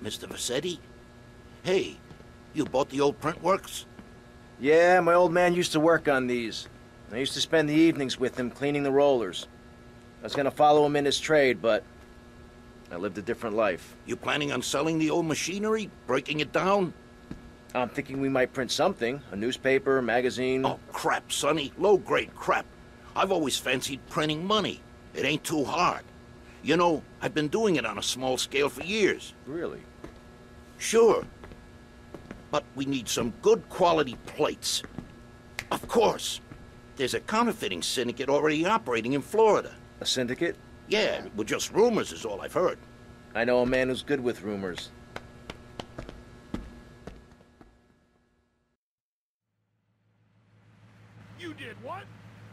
Mr. Vassetti? Hey, you bought the old print works? Yeah, my old man used to work on these. I used to spend the evenings with him cleaning the rollers. I was gonna follow him in his trade, but I lived a different life. You planning on selling the old machinery? Breaking it down? I'm thinking we might print something. A newspaper, magazine. Oh, crap, Sonny. Low-grade crap. I've always fancied printing money. It ain't too hard. You know, I've been doing it on a small scale for years. Really? Sure. But we need some good quality plates. Of course. There's a counterfeiting syndicate already operating in Florida. A syndicate? Yeah, well, just rumors is all I've heard. I know a man who's good with rumors. You did what?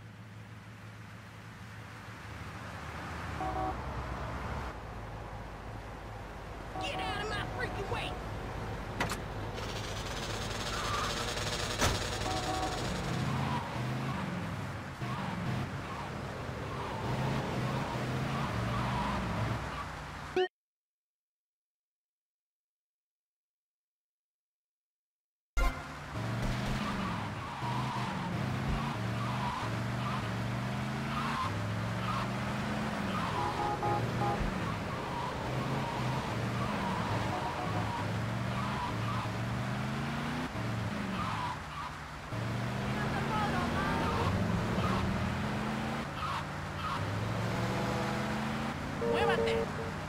Get out of my freaking way! Muévate.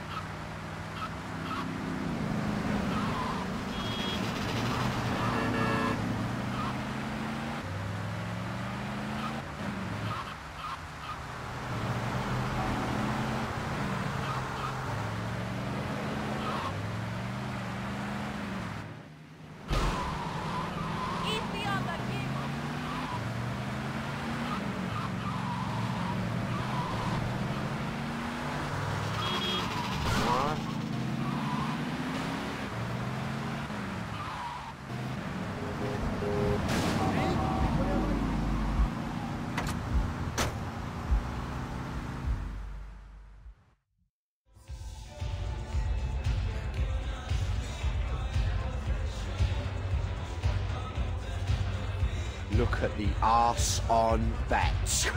Look at the arse on that.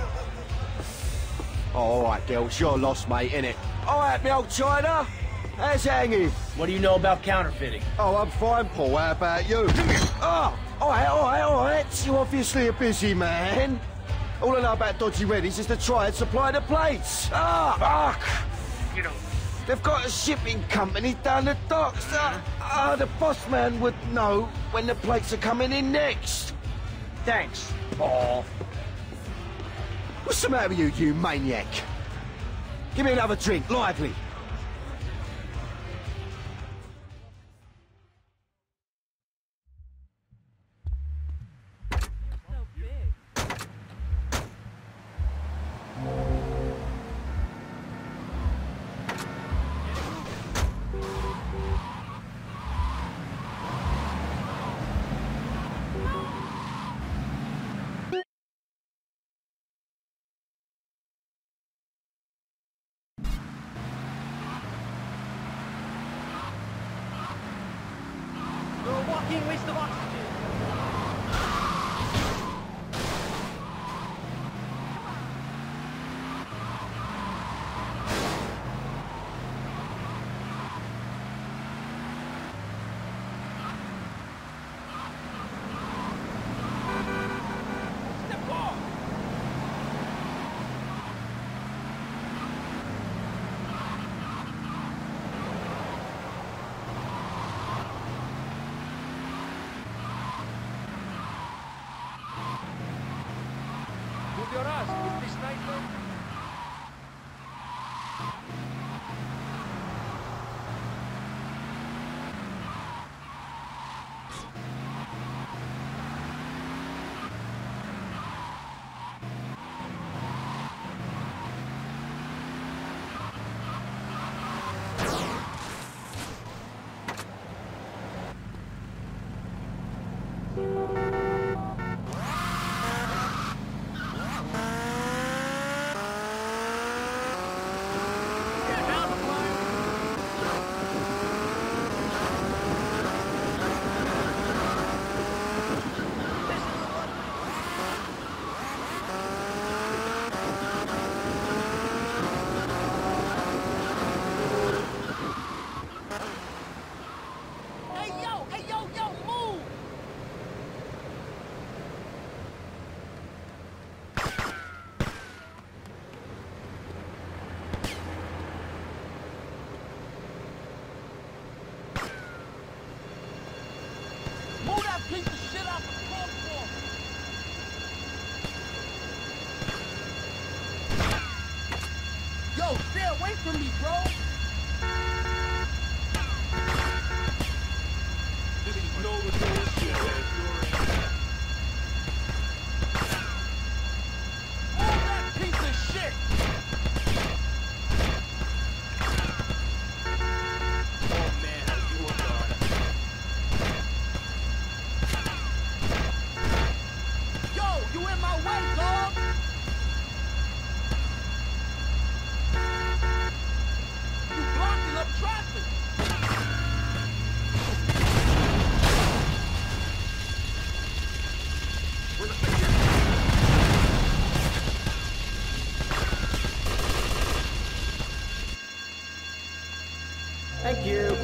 All right, girls, you're lost, mate, innit? All right, me old China. How's hanging? What do you know about counterfeiting? Oh, I'm fine, Paul. How about you? Oh, all right. You're obviously a busy man. All I know about Dodgy Reddies is to try and supply the plates. Ah, fuck. You know, They've got a shipping company down the docks. The boss man would know when the plates are coming in next. Thanks, Paul. What's the matter with you, you maniac? Give me another drink, lively. You're a walking waste of oxygen. Step off! move your ass with this sniper. away from me, bro! This is no bullshit. Oh, that piece of shit! Oh man, are you a god? Yo, you in my way, dog! You blocking up traffic! Thank you.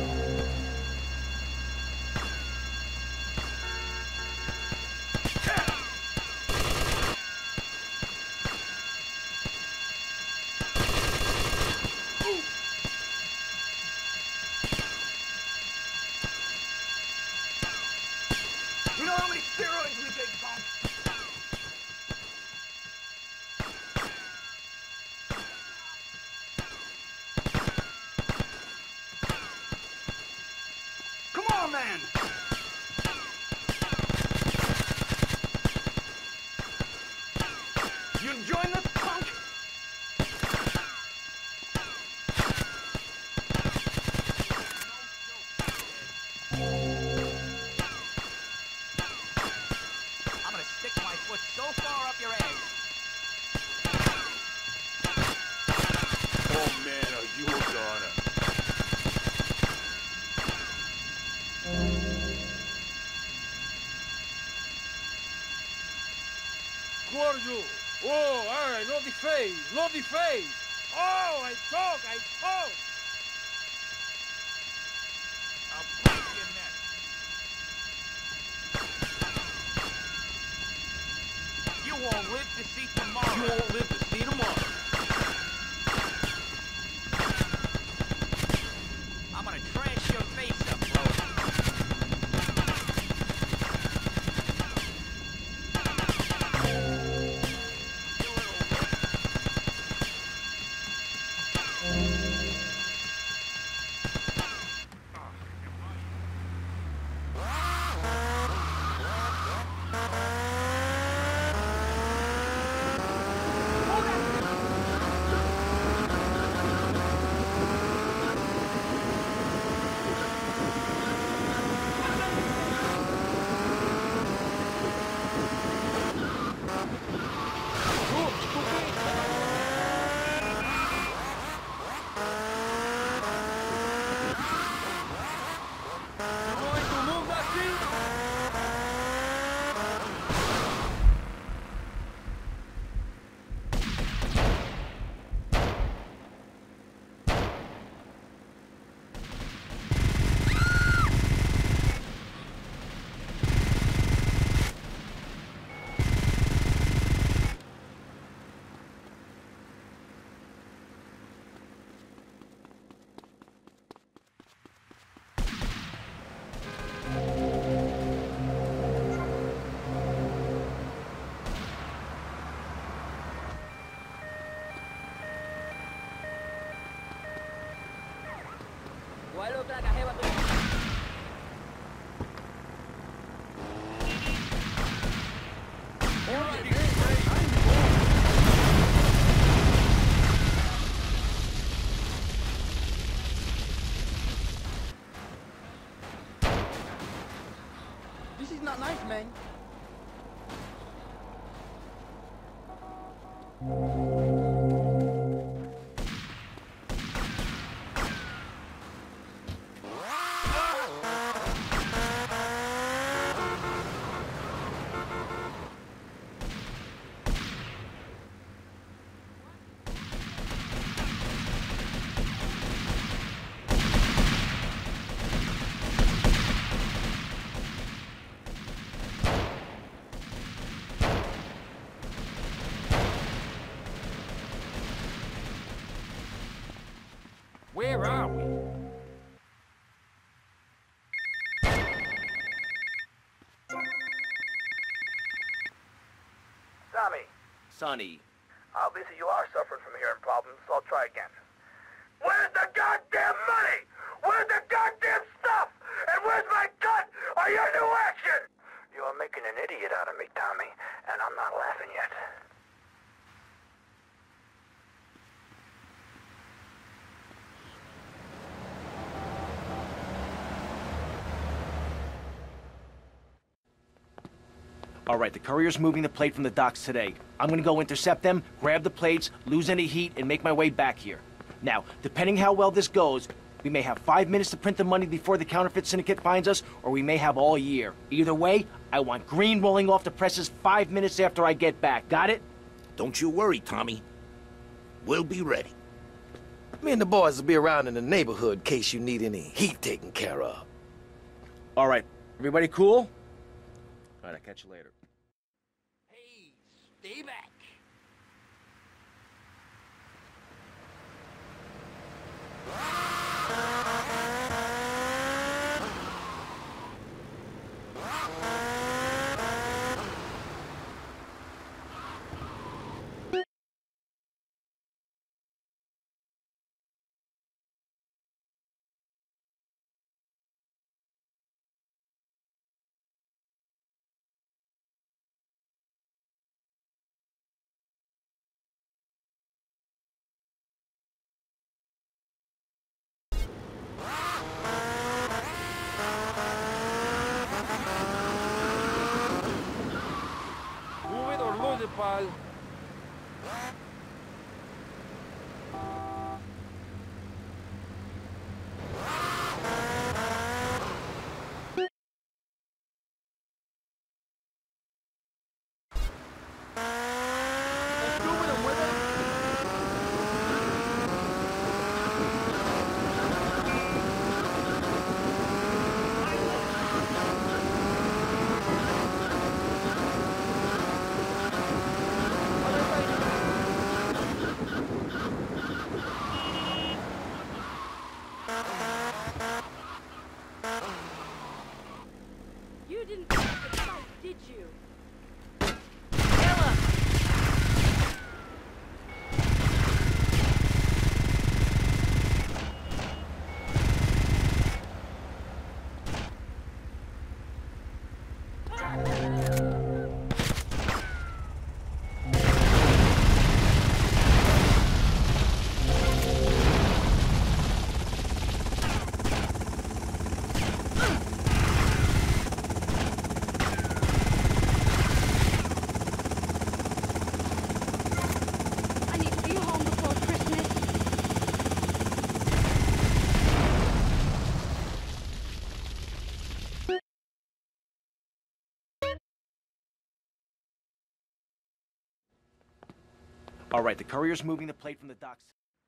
You know how many steroids we take, punk? Come on, man! You enjoying this, punk? I'm gonna stick my foot so far up your ass. Oh man, are you a god? Gordo! Oh, alright, no deface, no deface! Oh, I talk! I'll break your neck. You won't live to see tomorrow. You won't live to see tomorrow. I'm gonna trash your face up, bro. You little... This is not nice, man. Where are we? Sammy, Sonny. obviously you are suffering from hearing problems, so I'll try again. All right, the courier's moving the plate from the docks today. I'm gonna go intercept them, grab the plates, lose any heat, and make my way back here. Now, depending how well this goes, we may have 5 minutes to print the money before the counterfeit syndicate finds us, or we may have all year. Either way, I want green rolling off the presses 5 minutes after I get back. Got it? Don't you worry, Tommy. We'll be ready. Me and the boys will be around in the neighborhood in case you need any heat taken care of. All right, everybody cool? All right, I'll catch you later. Hey, stay back. Move it or lose it, pal. You didn't stop the fight, did you? I need to be home before Christmas. All right, the courier's moving the plate from the docks.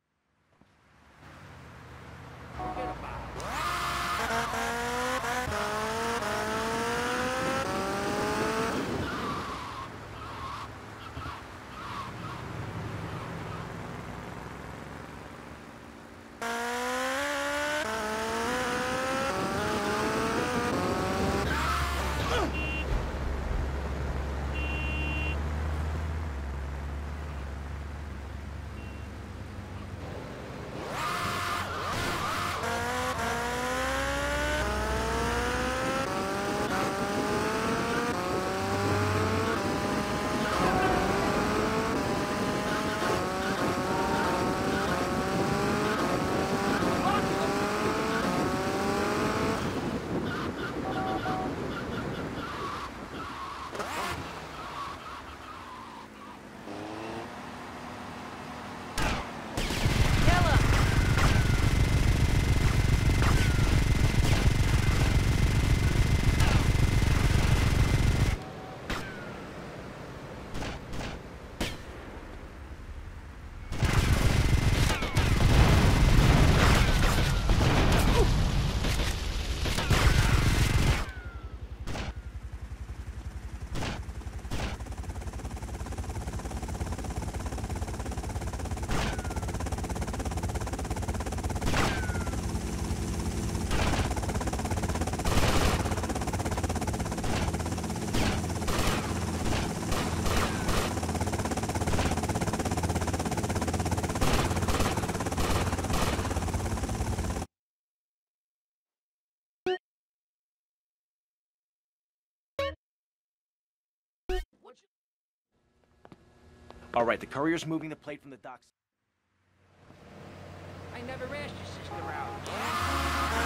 All right, the courier's moving the plate from the docks. I never asked your sister out.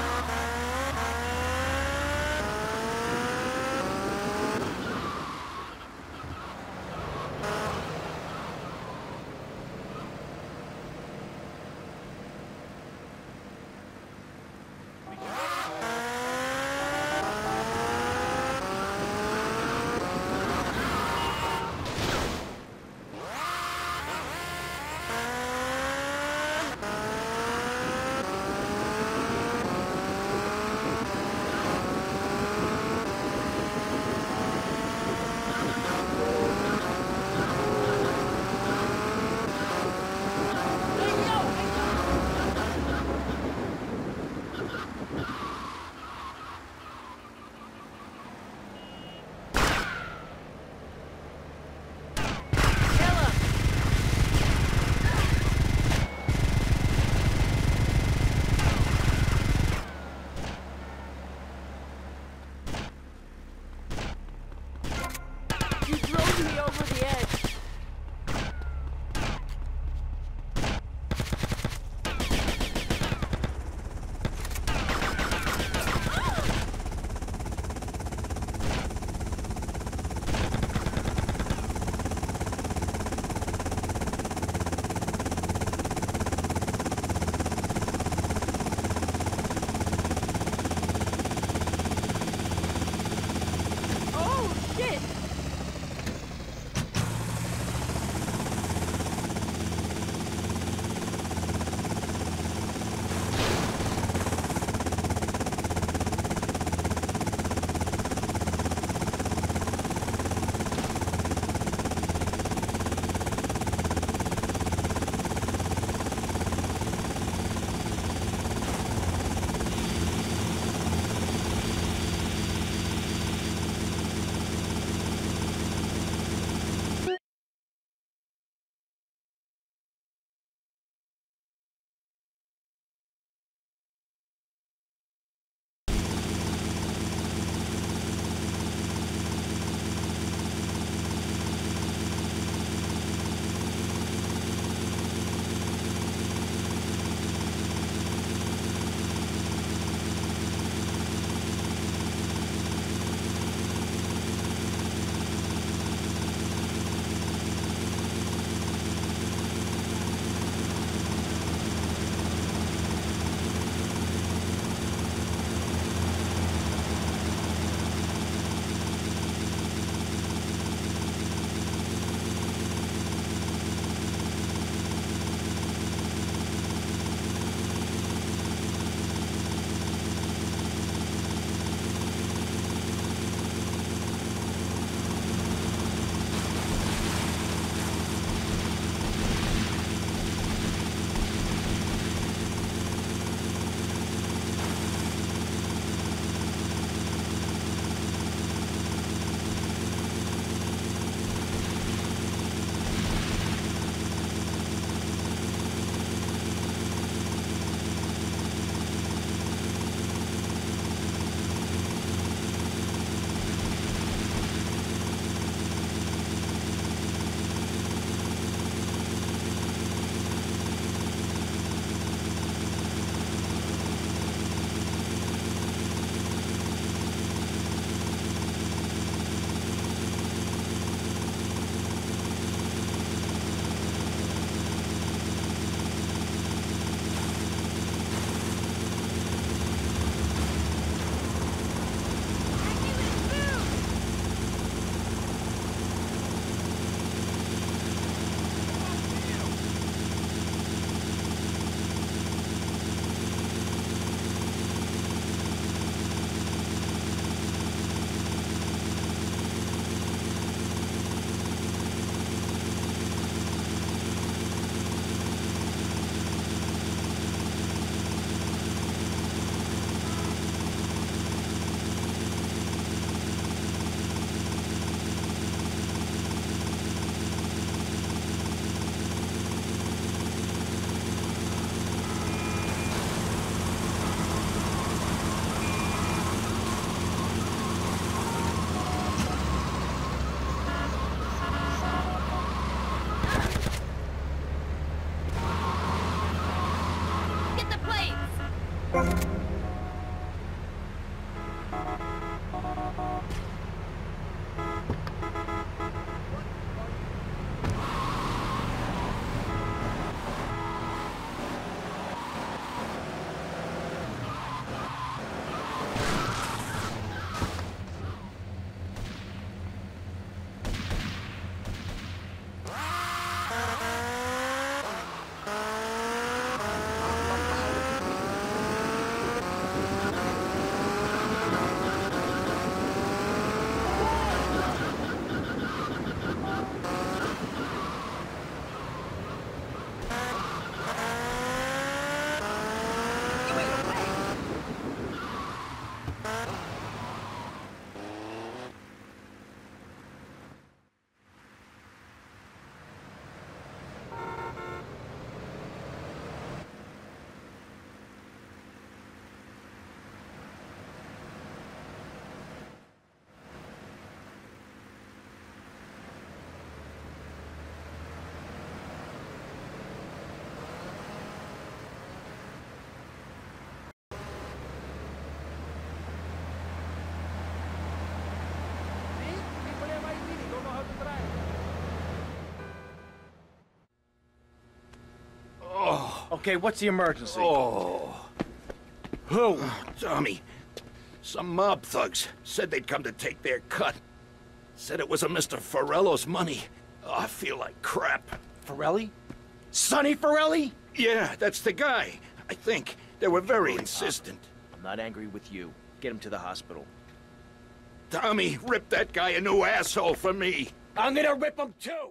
Okay, what's the emergency? Oh. Who? Tommy, some mob thugs said they'd come to take their cut. Said it was a Mr. Forello's money. Oh, I feel like crap. Forelli? Sonny Forelli? Yeah, that's the guy. I think. They were very insistent. I'm not angry with you. Get him to the hospital. Tommy, rip that guy a new asshole for me. I'm gonna rip him too!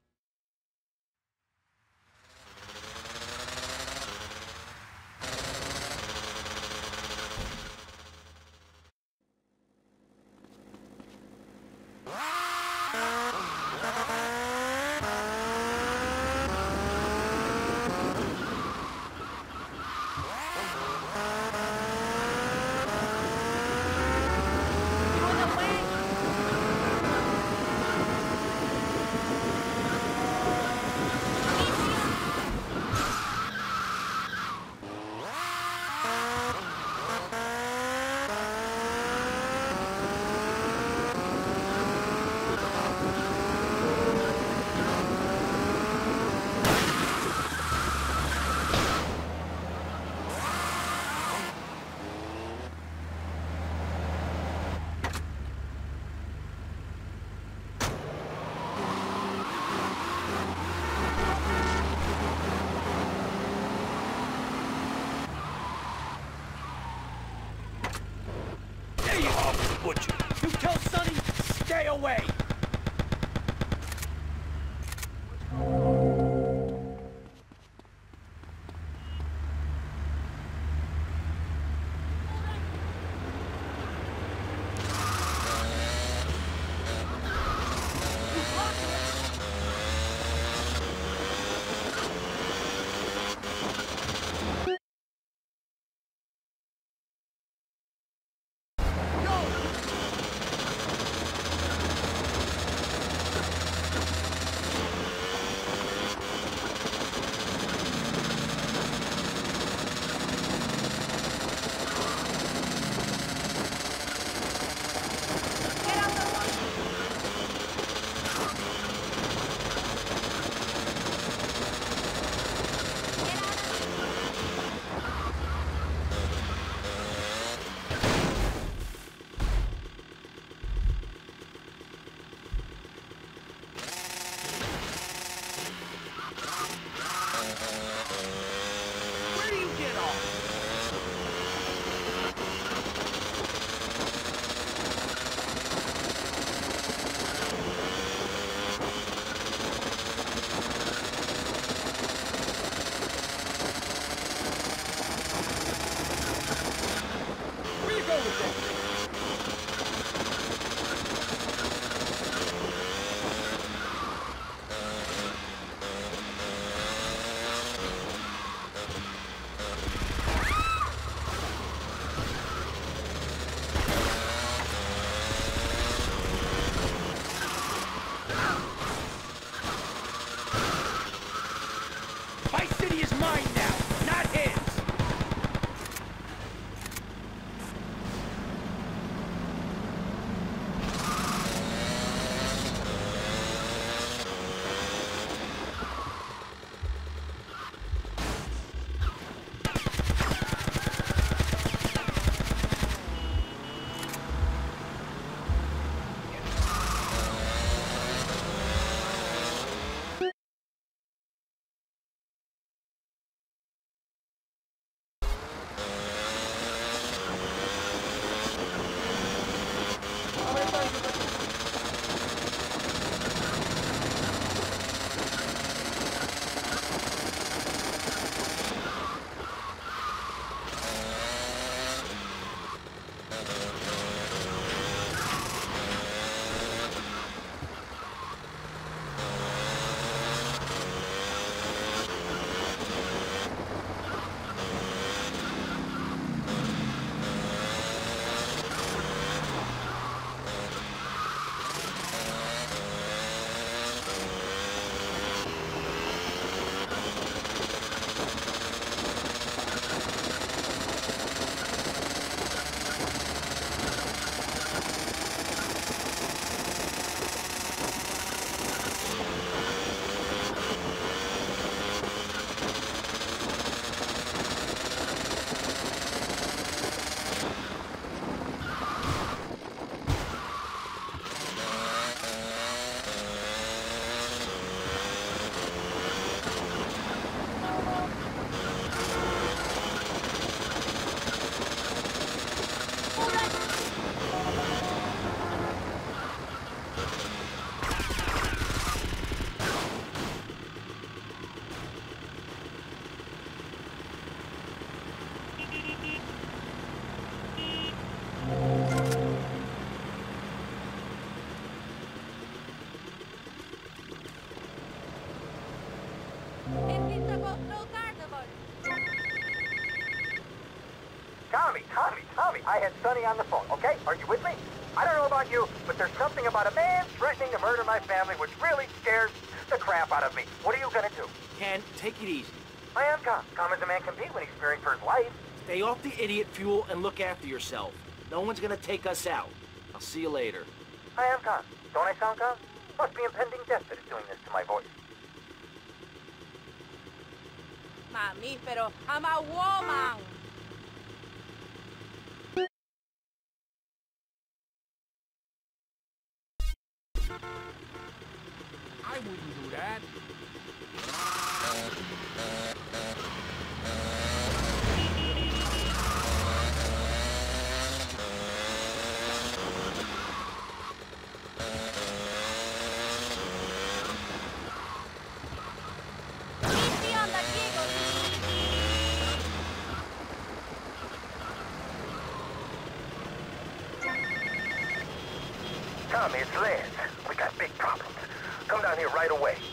Butcher. You tell Sonny, stay away! Tommy, I had Sonny on the phone, okay? Are you with me? I don't know about you, but there's something about a man threatening to murder my family which really scares the crap out of me. What are you gonna do? Ken, take it easy. I am calm. Calm as a man can be when he's fearing for his life. Stay off the idiot fuel and look after yourself. No one's gonna take us out. I'll see you later. I am calm. Don't I sound calm? Must be impending death that is doing this to my voice. Mamífero, I'm a woman. I wouldn't do that. Easy on the giggle. Tommy, it's Lance. We got big problems. Come down here right away.